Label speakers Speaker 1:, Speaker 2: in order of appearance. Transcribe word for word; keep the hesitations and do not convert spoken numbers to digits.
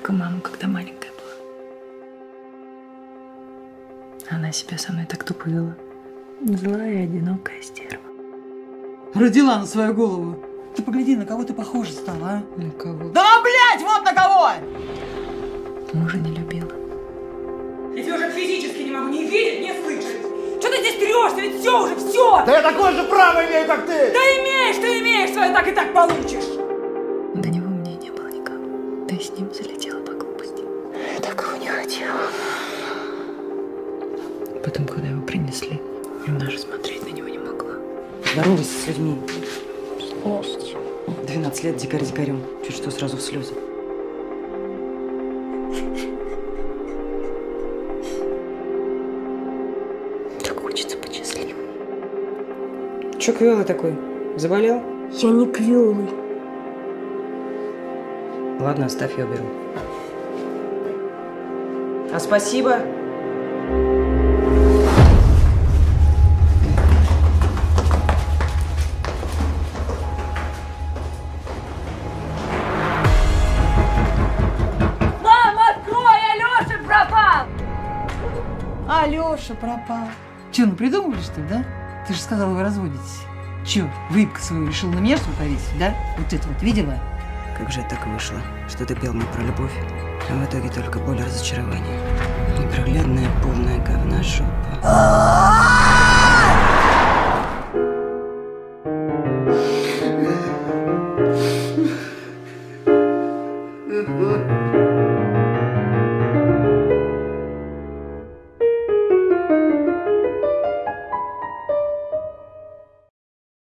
Speaker 1: только мама, когда маленькая была. Она себя со мной так тупо вела. Злая и одинокая стерва.
Speaker 2: Родила на свою голову. Ты погляди, на кого ты похожа стала, а?
Speaker 1: На кого?
Speaker 2: Да, блядь, вот на кого!
Speaker 1: Мужа не любила.
Speaker 3: Я тебя уже физически не могу ни видеть, ни слышать. Что ты здесь трешься? Ведь все уже, все!
Speaker 4: Да я такое же право имею, как ты!
Speaker 3: Да имеешь, ты имеешь, свое так и так получишь!
Speaker 1: До него у меня не было никого. Ты с ним залетела по глупости. Я такого не хотела. Потом, когда его принесли, я даже смотреть на него не могла.
Speaker 2: Здоровайся с людьми.
Speaker 1: Здравствуйте.
Speaker 2: двенадцать лет дикарь дикарем. Чуть что сразу в слезы.
Speaker 1: Так хочется быть счастливой.
Speaker 2: Че квелый такой? Заболел?
Speaker 5: Я не квелый.
Speaker 2: Ладно, оставь, я уберу. А спасибо. Алёша пропал. Че, ну придумали, что ли, да? Ты же сказала, вы разводитесь. Че, выебка свою решил на меня, что ли, повесить, да? Вот это вот видела? Как же так вышло, что ты пел мне про любовь, а в итоге только боль и разочарование. Непроглядная полная говна жопа.